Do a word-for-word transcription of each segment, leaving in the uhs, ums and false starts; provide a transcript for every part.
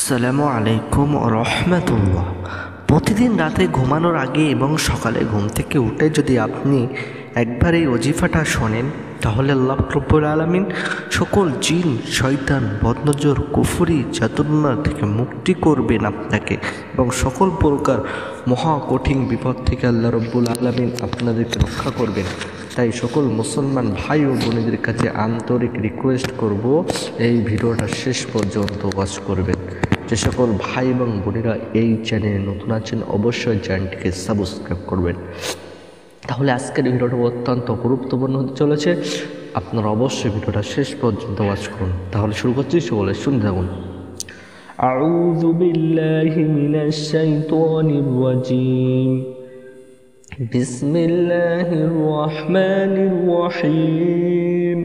আসসালামু আলাইকুম রহমতুল্লাহ। প্রতিদিন রাতে ঘুমানোর আগে এবং সকালে ঘুম থেকে উঠে যদি আপনি একবার এই ওজিফাটা শোনেন, তাহলে আল্লাহ রব্বুল আলামিন সকল জিন, শয়তান, বদনজর, কুফরি, জাদুন্না থেকে মুক্তি করবেন আপনাকে, এবং সকল প্রকার মহা কঠিন বিপদ থেকে আল্লাহ রব্বুল আলামিন আপনাদেরকে রক্ষা করবেন। তাই সকল মুসলমান ভাই ও বোনেদের কাছে আন্তরিক রিকোয়েস্ট করব, এই ভিডিওটা শেষ পর্যন্ত ওয়াচ করবেন। যে সকল ভাই এবং বোনেরা এই চ্যানেলে নতুন আছেন, অবশ্যই চ্যানেলটিকে সাবস্ক্রাইব করবেন। তাহলে আজকের ভিডিওটা অত্যন্ত গুরুত্বপূর্ণ হতে চলেছে, আপনারা অবশ্যই ভিডিওটা শেষ পর্যন্ত ওয়াচ করুন। তাহলে শুরু করছি, সকলে শুনতে থাকুন। আউযু বিল্লাহি মিনাশ শাইতানির রাজীম। বিসমিল্লাহির রহমানির রহিম।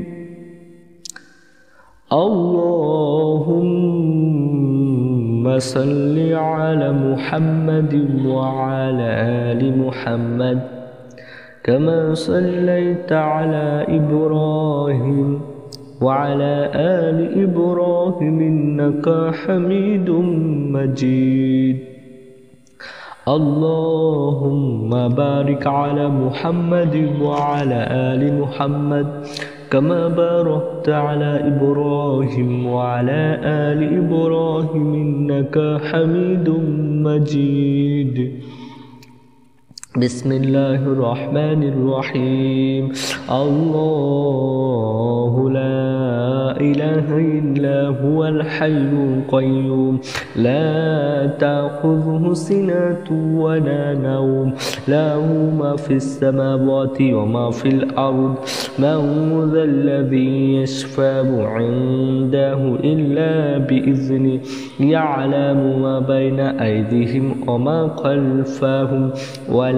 আল্লাহুম্মা সাল্লি আলা মুহাম্মাদিন ওয়া আলা আলি মুহাম্মাদ কামা সাল্লাইতা আলা ইব্রাহিম ওয়া আলা আলি ইব্রাহিম ইন্নাকা হামিদুম মাজিদ। اللهم بارك على محمد وعلى آل محمد كما باركت على إبراهيم وعلى آل إبراهيم إنك حميد مجيد. بسم الله الرحمن الرحيم. الله لا إله إلا هو الحي القيوم لا تأخذه سنة ولا نوم له ما في السماوات وما في الأرض. من ذا الذي يشفع عنده إلا بإذنه يعلم ما بين أيديهم وما خلفهم ولا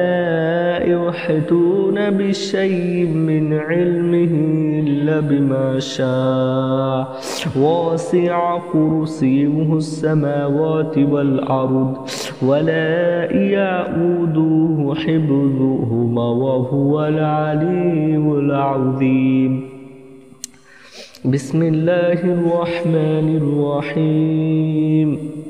يحيطون بشيء من علمه إلا بما شاء. وسع كرسيه السماوات والأرض ولا يؤوده حفظهما وهو العلي العظيم. بسم الله الرحمن الرحيم.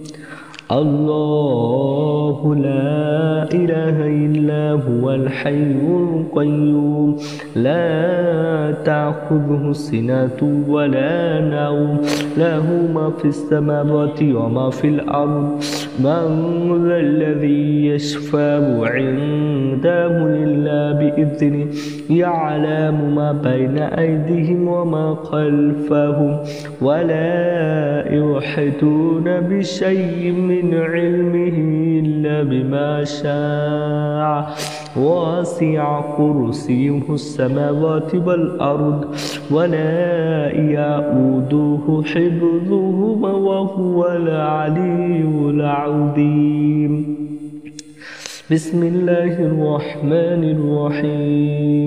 الله لا إله إلا هو الحي القيوم لا تأخذه سنة ولا نوم له ما في السماوات وما في الأرض. من ذا الذي يشفع عنده إلا بإذنه يعلم ما بين أيديهم وما خلفهم ولا يحيطون بشيء من علمه إلا بما شاء. وسع كرسيه السماوات والأرض ولا يؤوده حفظهما وهو العلي العظيم. بسم الله الرحمن الرحيم.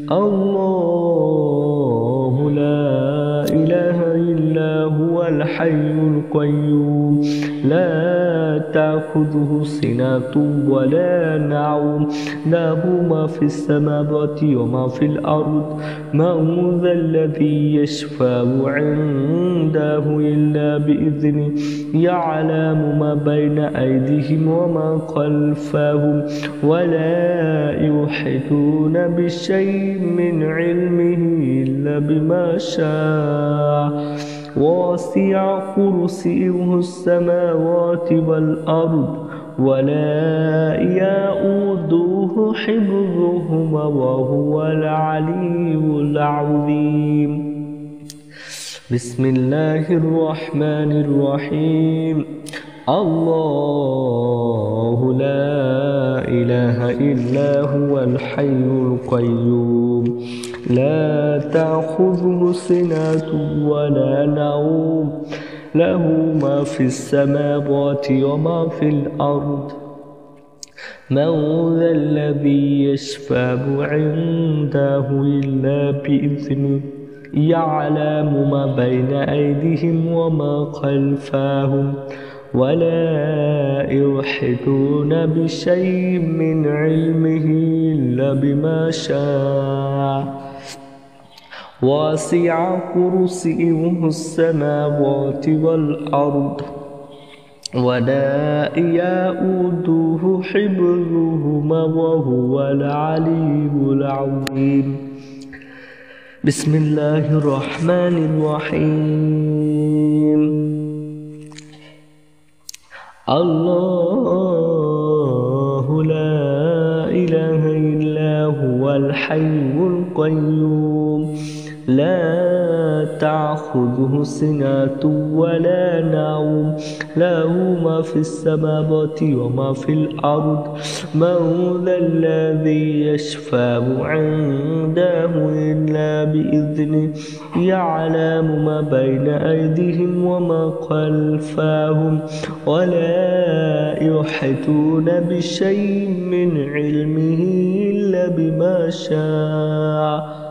الله لا إله إلا هو الحي القيوم لا تأخذه سنة ولا نوم له ما في السماوات وما في الأرض. من ذا الذي يشفع عنده إلا بإذنه يعلم ما بين أيديهم وما خلفهم ولا يحيطون بشيء من علمه إلا بما شاء. وسع كرسيه السماوات والأرض ولا يؤوده حفظهما وهو العلي العظيم. بسم الله الرحمن الرحيم. الله لا إله إلا هو الحي القيوم لا تأخذه سنة ولا نوم له ما في السماوات وما في الأرض. من ذا الذي يشفع عنده إلا بإذنه يعلم ما بين أيديهم وما خلفهم ولا يحيطون بشيء من علمه إلا بما شاء. وسع كرسيه السماوات والأرض ولا يؤوده حفظهما وهو العلي العظيم بسم الله الرحمن الرحيم الله لا إله إلا هو الحي القيوم لا تأخذه سنة ولا نوم له ما في السماوات وما في الأرض من ذا الذي يشفع عنده إلا بإذنه يعلم ما بين أيديهم وما خلفهم ولا يحيطون بشيء من علمه إلا بما شاء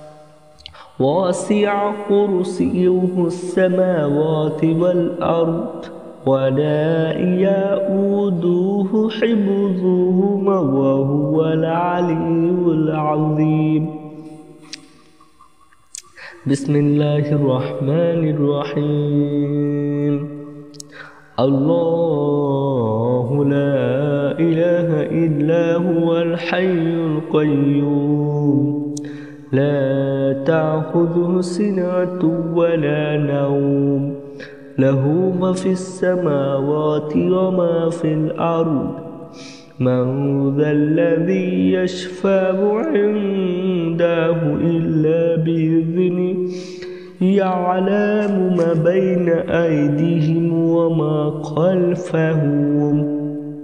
وسع كرسيه السماوات والأرض ولا يؤوده حفظهما وهو العلي العظيم بسم الله الرحمن الرحيم الله لا إله إلا هو الحي القيوم لا تأخذه سنة ولا نوم له ما في السماوات وما في الأرض من ذا الذي يشفع عنده إلا بإذنه يعلم ما بين أيديهم وما خلفهم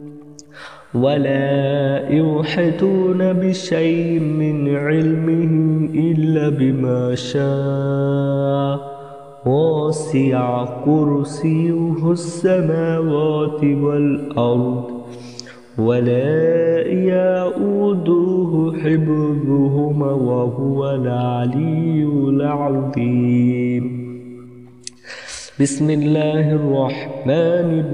ولا يحيطون بشيء من علمه إلا بما شاء وسع كرسيه السماوات والأرض ولا يؤوده حفظهما وهو العلي العظيم بسم الله الرحمن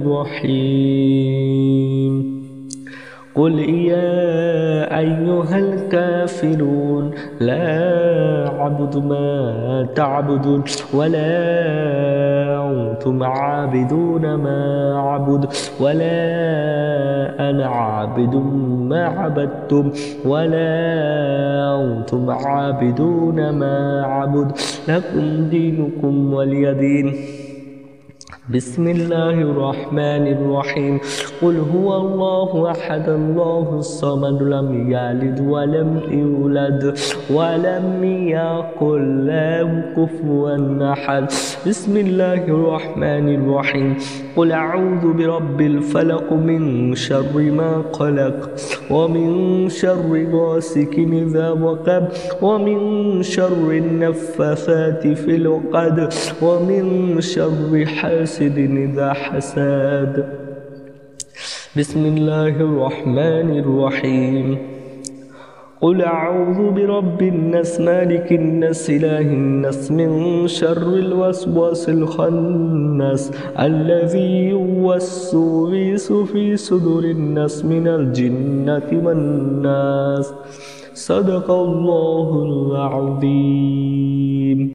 الرحيم قل يا أيها الكافرون لا أعبد ما تعبدون ولا أنتم عابدون ما أعبد ولا أنا عابد ما عبدتم ولا أنتم عابدون ما أعبد لكم دينكم ولي دين بسم الله الرحمن الرحيم قل هو الله أحد الله الصمد لم يلد ولم يولد ولم يكن له كفوا أحد بسم الله الرحمن الرحيم قل أعوذ برب الفلق من شر ما خلق ومن شر غاسق إذا وقب ومن شر النفاثات في العقد ومن شر حاسد إذا حسد بسم الله الرحمن الرحيم قل أعوذ برب الناس مالك الناس إله الناس من شر الوسواس الخناس الذي يوسوس في صدور الناس من الجنة والناس صدق الله العظيم.